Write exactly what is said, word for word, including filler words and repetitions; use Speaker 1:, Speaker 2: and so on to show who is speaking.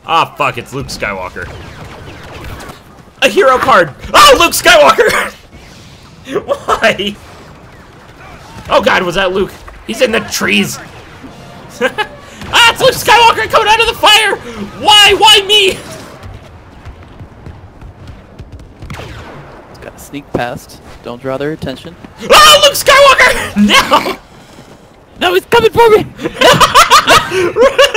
Speaker 1: Ah, oh, fuck, it's Luke Skywalker. A hero card! Oh, Luke Skywalker! Why? Oh god, was that Luke? He's in the trees! Ah, it's Luke Skywalker coming out of the fire! Why? Why me?
Speaker 2: It's got to sneak past. Don't draw their attention.
Speaker 1: Oh, Luke Skywalker! No!
Speaker 2: No, he's coming for me!